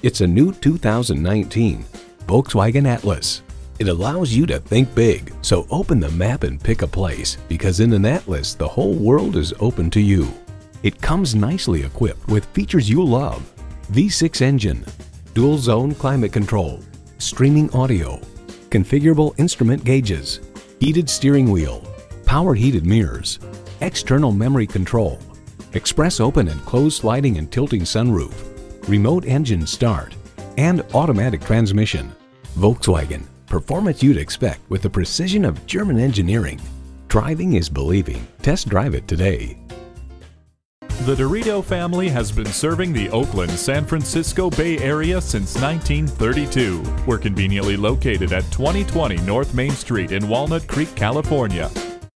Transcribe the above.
It's a new 2019 Volkswagen Atlas. It allows you to think big, so open the map and pick a place, because in an Atlas, the whole world is open to you. It comes nicely equipped with features you love: V6 engine, dual zone climate control, streaming audio, configurable instrument gauges, heated steering wheel, power heated mirrors, external memory control, express open and close sliding and tilting sunroof, remote engine start, and automatic transmission. Volkswagen, performance you'd expect with the precision of German engineering. Driving is believing. Test drive it today. The Dirito family has been serving the Oakland, San Francisco Bay Area since 1932. We're conveniently located at 2020 North Main Street in Walnut Creek, California.